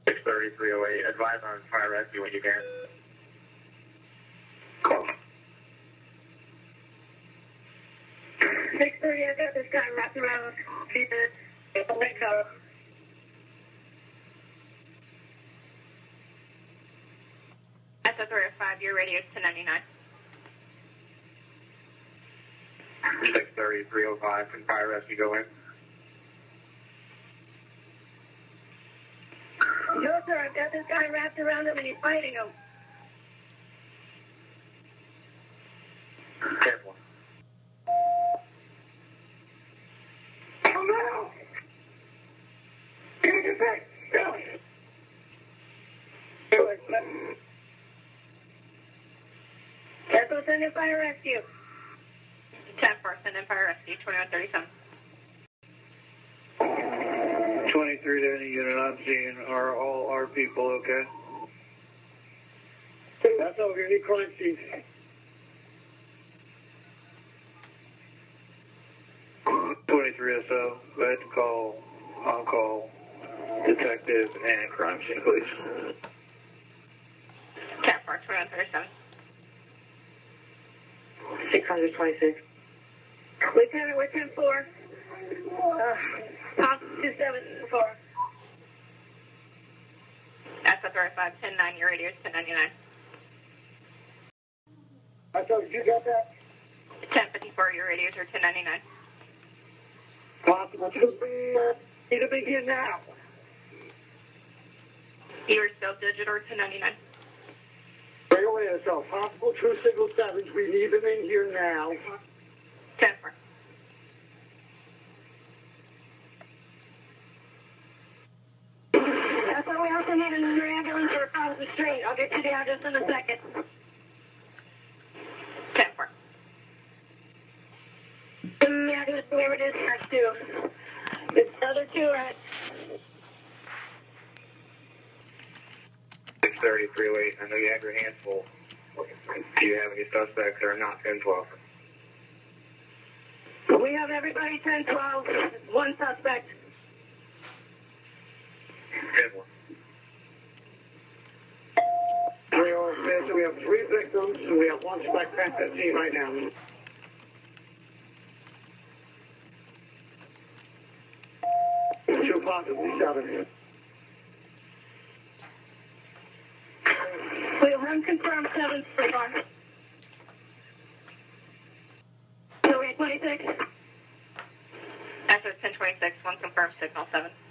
630-308. Advise on fire rescue when you can. Call. 630, I got this guy wrapped around the lake cover. SO305, your radio is 1099. 630-305. Can fire rescue go in? No, sir, I've got this guy wrapped around him and he's fighting him. Careful. Oh, no! Get back! Go! That's what's in the fire rescue. 10% in fire rescue, 2137. 23 to any unit I'm seeing are all our people, okay? That's over. Any crime scene. SO, go ahead and call, on-call, detective, and crime scene, please. 10-4, 2137. 626. Lieutenant, we're 10-4. Top 274. SO305, 10-9, your radio is 1099. I thought you got that. 1054, your radios are 1099. Possible to need to begin now. You are still digital or 1099. Right away, so possible true signal 7s. We need them in here now. 10-4. That's why we also need another ambulance or across the street. I'll get you down just in a second. 10-4. Yeah, just whoever it is next to. The other two are at 630-308. I know you have your hands full. Do you have any suspects that are not 1012? We have everybody 1012. One suspect. Careful. 305, so we have 3 victims, and we have 1 suspect at scene right now. Two possibly 7. We have 1 confirmed 7 so far. So we have 26. SO1026, 1 confirmed, signal 7.